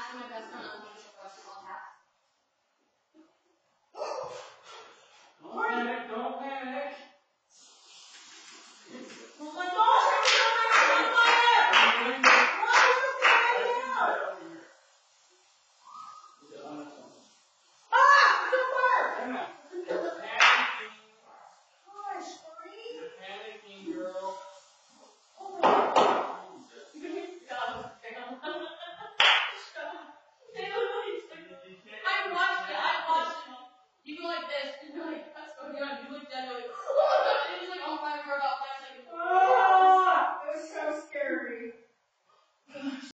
asking my best friend on the question I'll have. Don't panic, don't panic. Oh my God.